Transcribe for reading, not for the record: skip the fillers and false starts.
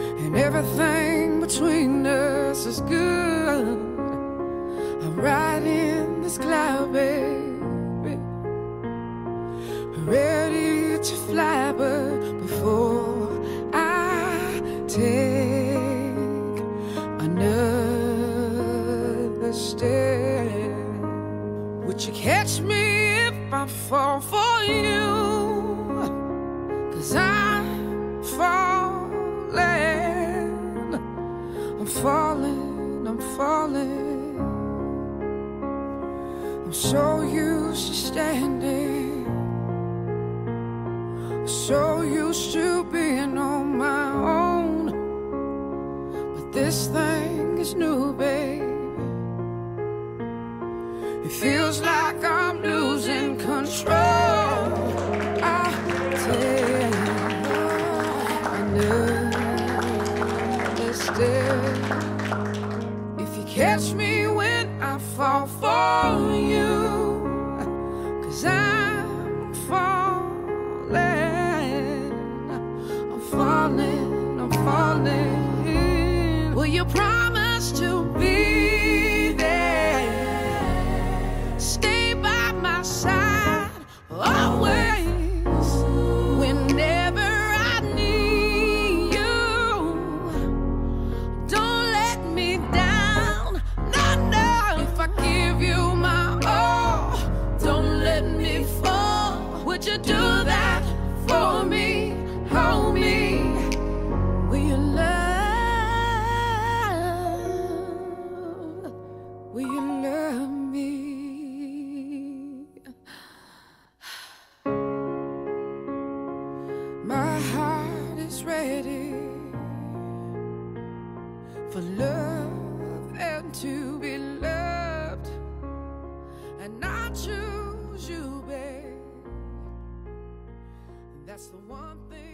and everything between us is good. I'm riding this cloud, baby, ready to fly, but before I take another step, would you catch me if I fall for you? 'Cause I'm falling, I'm falling, I'm falling. I'm so used to standing, so used to being on my own, but this thing is new, babe. It feels like I'm losing control. I take another step. If you catch me when I fall for you, 'cause I'm falling, I'm falling, I'm falling. Will you promise to be side always, whenever I need you? Don't let me down, no, no. If I give you my all, don't let me fall. Would you do that for me? Hold me. Will you love? Will you love me? My heart is ready for love and to be loved, and I choose you, babe. That's the one thing